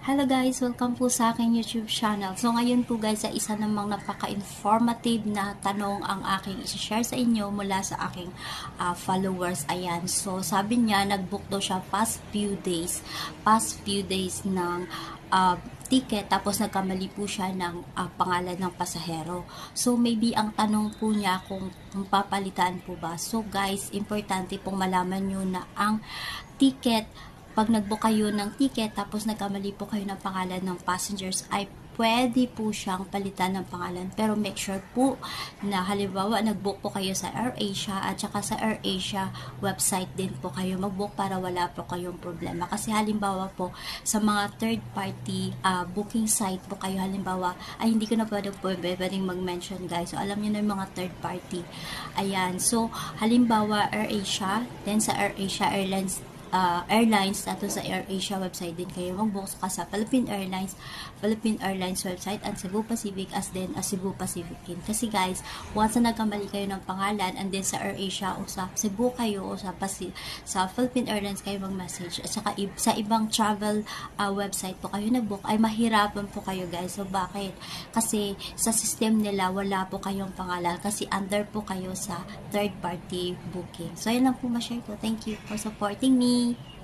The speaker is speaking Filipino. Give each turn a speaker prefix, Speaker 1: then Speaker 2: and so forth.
Speaker 1: Hello guys! Welcome po sa aking YouTube channel. So ngayon po guys, ay isa namang napaka-informative na tanong ang aking i-share sa inyo mula sa aking followers. Ayan. So sabi niya, nag-book daw siya past few days ng ticket, tapos nagkamali po siya ng pangalan ng pasahero. So maybe ang tanong po niya kung papalitan po ba. So guys, importante pong malaman nyo na ang ticket, pag nag-book kayo ng ticket tapos nagkamali po kayo ng pangalan ng passengers, ay pwede po siyang palitan ng pangalan. Pero make sure po na halimbawa nag-book po kayo sa AirAsia at saka sa AirAsia website din po kayo mag-book para wala po kayong problema. Kasi halimbawa po sa mga third party booking site po kayo, halimbawa ay hindi ko na pwedeng mag-mention guys. So alam niyo na yung mga third party. Ayan. So halimbawa AirAsia, then sa AirAsia Airlines, nato sa AirAsia website din kayo mag-book, saka sa Philippine Airlines website at Cebu Pacific as din as Cebu Pacific din. Kasi guys, once na nagkamali kayo ng pangalan and then sa AirAsia o sa Cebu kayo o sa Philippine Airlines kayo mag-message at saka sa ibang travel website po kayo nag-book, ay mahirapan po kayo guys. So bakit? Kasi sa system nila wala po kayong pangalan kasi under po kayo sa third party booking. So yan lang po ma-share ko. Thank you for supporting me.